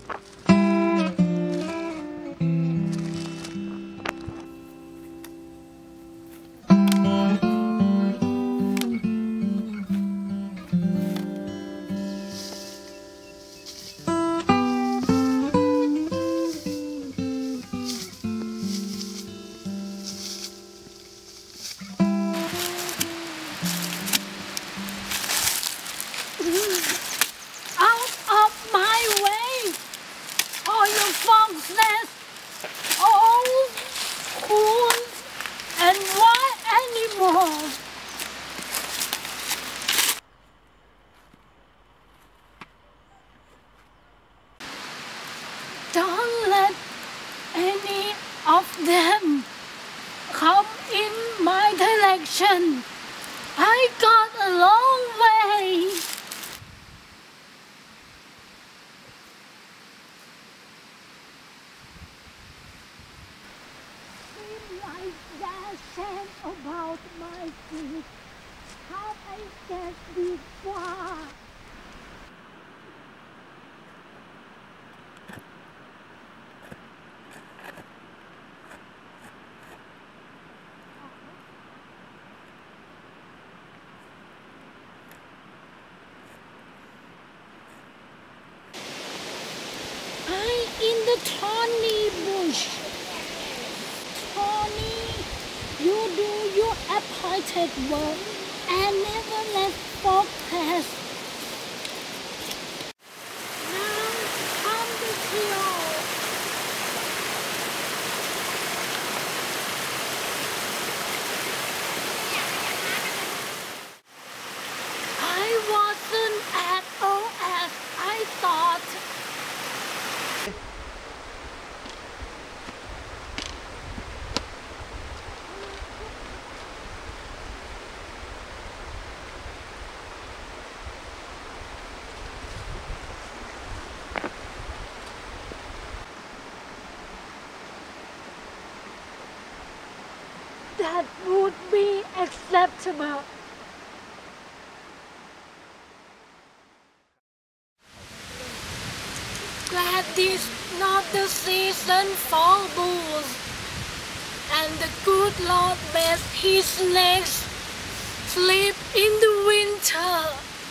Out of my way! All you foxes, owls, coons, and wild animals! Don't let any of them come in my direction. I got a long way. Seems like there's sand about my feet. How I get this far? In the thorny bush. Thorny, you do your appointed work and never let folk pass. Now come the kill. I wasn't at all as I thought. That would be acceptable. Glad this not the season for bulls, and the good Lord made his legs sleep in the winter.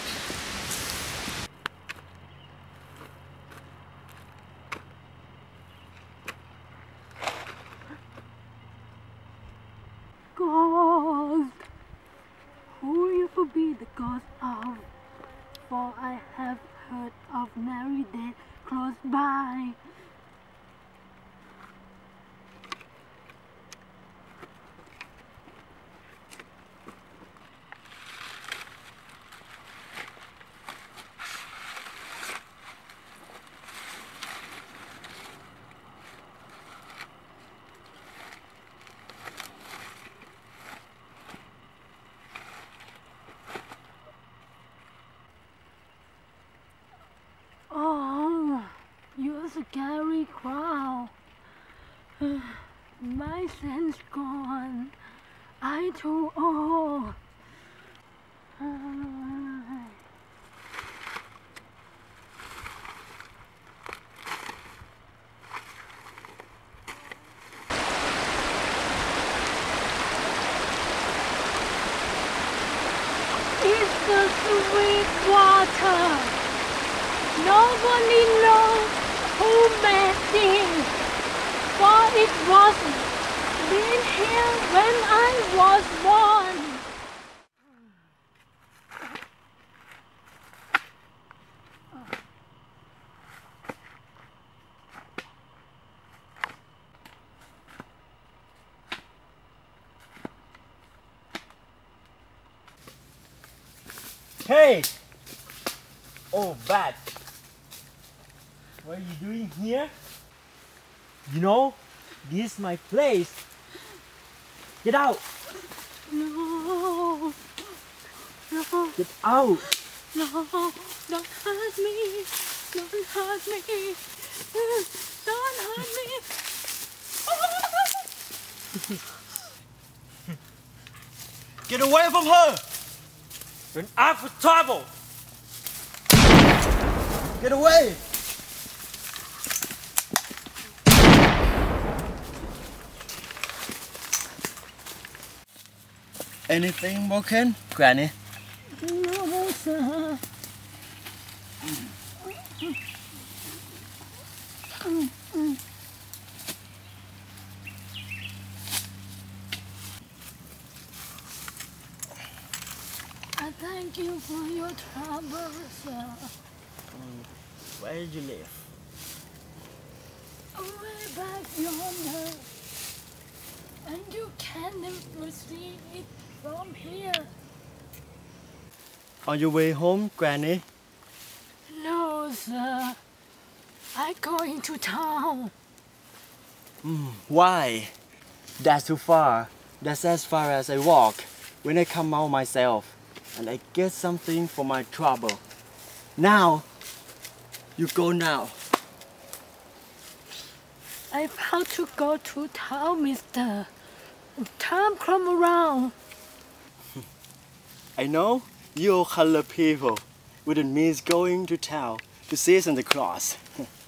God, who you forbid the God of? For I have heard of merry death close by. Scary crowd. My sense gone. I too old. It's the sweet water. Nobody knows who made it, for it wasn't been here when I was born. Hey! Oh, Bat! What are you doing here? You know, this is my place. Get out! No! No! Get out! No! Don't hurt me! Don't hurt me! Don't hurt me! Get away from her! You're an out for trouble! Get away! Anything broken, Granny? No, sir. I thank you for your trouble, sir. Where did you live? Way back yonder. And you can never see it from here. On your way home, Granny? No, sir. I'm going to town. Why? That's too far. That's as far as I walk when I come out myself and I get something for my trouble. Now, you go now. I've had to go to town, mister. Time come around. I know you color people wouldn't miss going to town to see Santa Claus.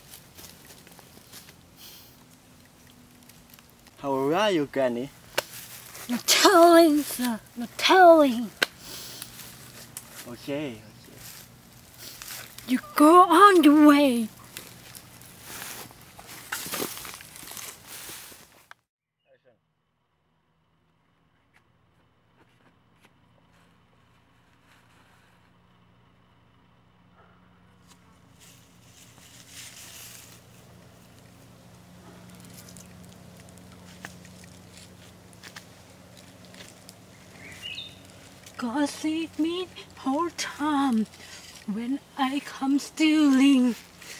How are you, Granny? No telling, sir. No telling. Okay. You go on your way. God save me whole time when I come stealing.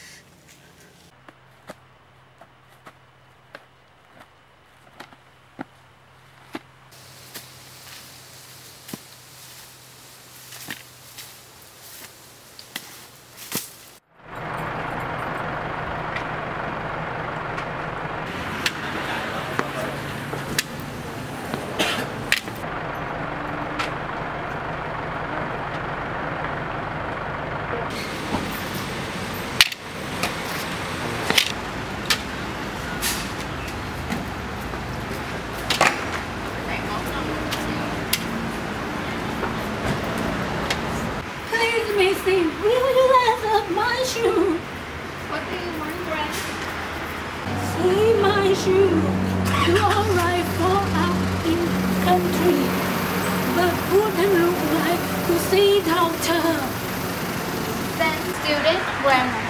Please, Missy, will you let up my shoe? What do you want, Granny? See my shoe. You are right for out in country, but wouldn't look like to see doctor. Then student, Grandma.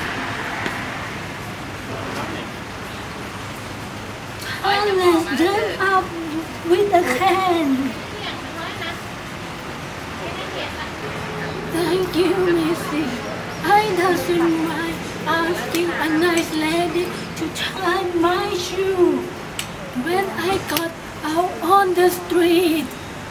Unless them up with a can. Thank you, Missy. I doesn't mind asking a nice lady to tie my shoe when I got out on the street.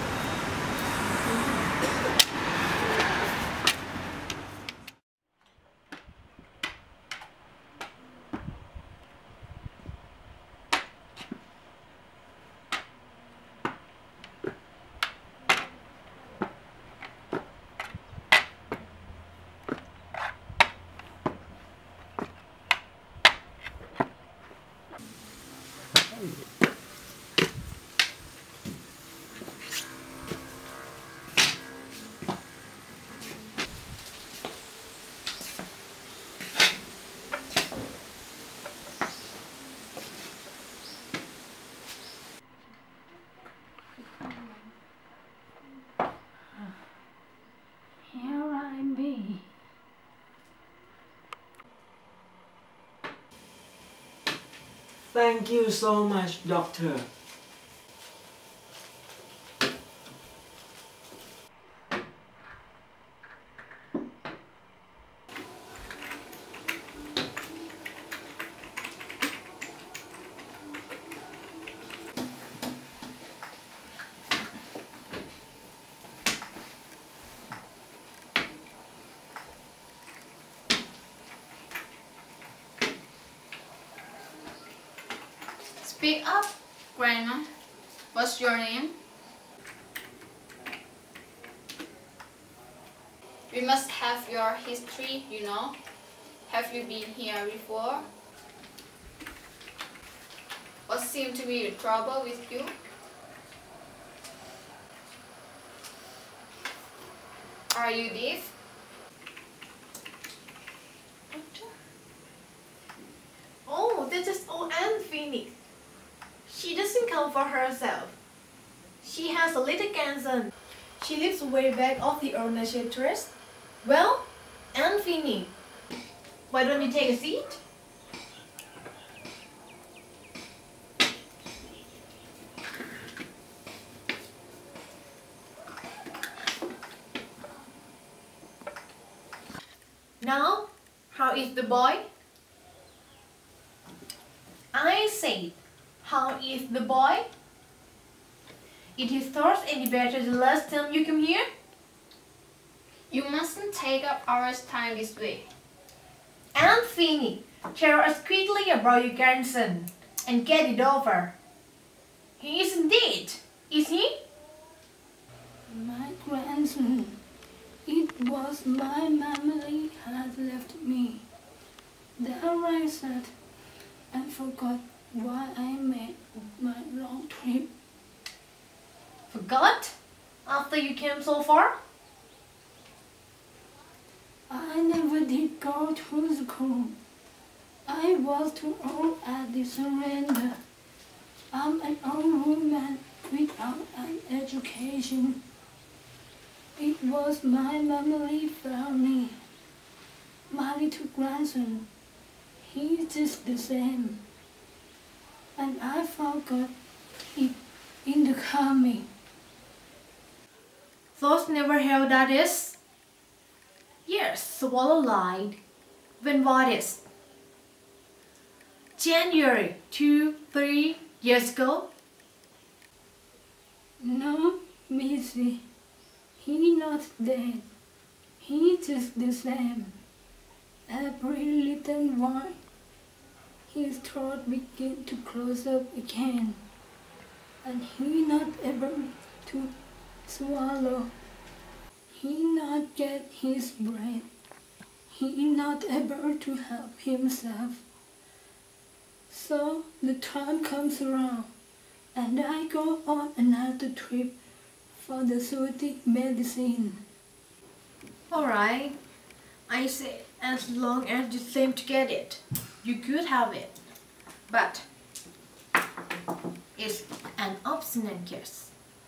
Here I be. Thank you so much, Doctor. Speak up, Grandma. What's your name? We must have your history, you know. Have you been here before? What seemed to be the trouble with you? Are you deaf? Oh, that is old Aunt Phoenix. She doesn't come for herself. She has a little grandson. She lives way back off the ownership trust. Well, Aunt Phoenix, why don't you take a seat? Now, how is the boy? I said, how is the boy? Is his thoughts any better the last time you came here? You mustn't take up our time this way. Aunt Phoenix, tell us quickly about your grandson and get it over. He isn't dead, is he? My grandson, it was my memory had left me. There I sat and forgot why I made my long trip. Forgot? After you came so far? I never did go to school. I was too old at the surrender. I'm an old woman without an education. It was my memory failed me. My little grandson, he's just the same. And I forgot it in the coming. Those never held that is? Yes, swallow lied. When was it? January 2-3 years ago? No, Missy, he not dead. He just the same. Every little while, his throat begin to close up again, and he not able to swallow. He not get his breath. He not able to help himself. So the time comes around, and I go on another trip for the soothing medicine. Alright, I say as long as you seem to get it, you could have it. But it's an obstinate case.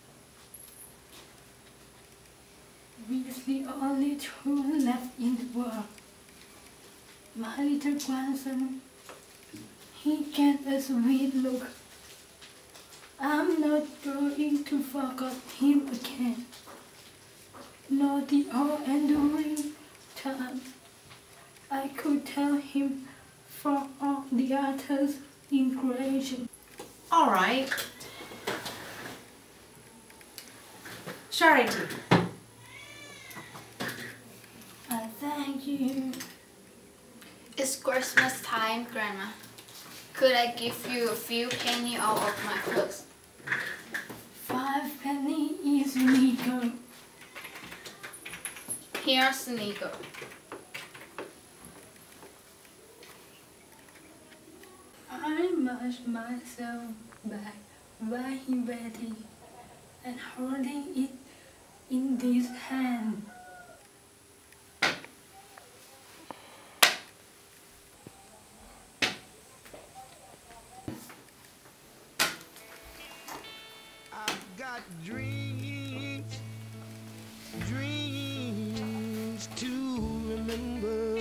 We's the only two left in the world. My little grandson, he get a sweet look. I'm not going to forget him again. Nor the all enduring time I could tell him for all the others in creation. Alright. Charity. I thank you. It's Christmas time, Grandma. Could I give you a few pennies out of my clothes? 5 penny is legal. Here's the nickel. I marched myself back by Welty and holding it in this hand. I've got dreams, dreams to remember.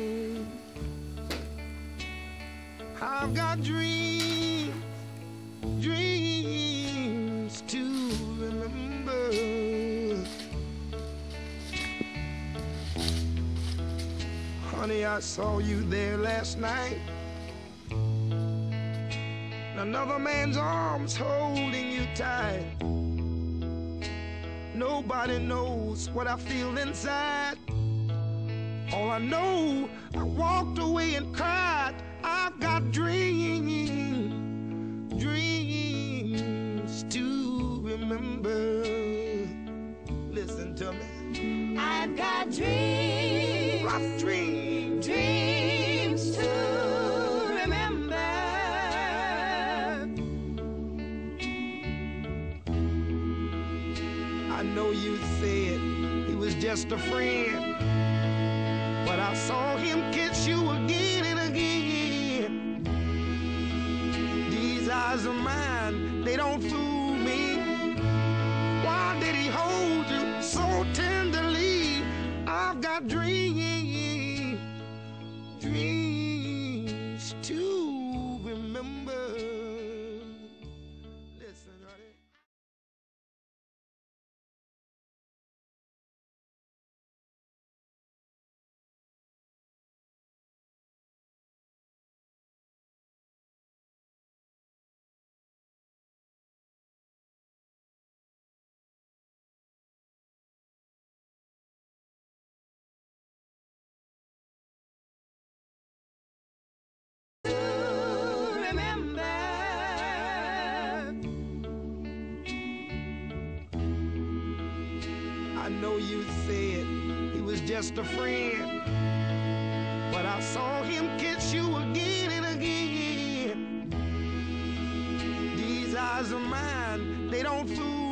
I've got dreams, dreams to remember. Honey, I saw you there last night. Another man's arms holding you tight. Nobody knows what I feel inside. All I know, I walked away and cried. I've got dreams, dreams to remember. Listen to me. I've got dreams, I've dreams, dreams to remember. I know you said he was just just a friend. But I saw him kiss you again and again. These eyes of mine, they don't fool me. Why did he hold you so tenderly? I've got dreams, dreams to remember. Listen, honey. Remember, I know you said he was just a friend, but I saw him kiss you again and again. These eyes of mine, they don't fool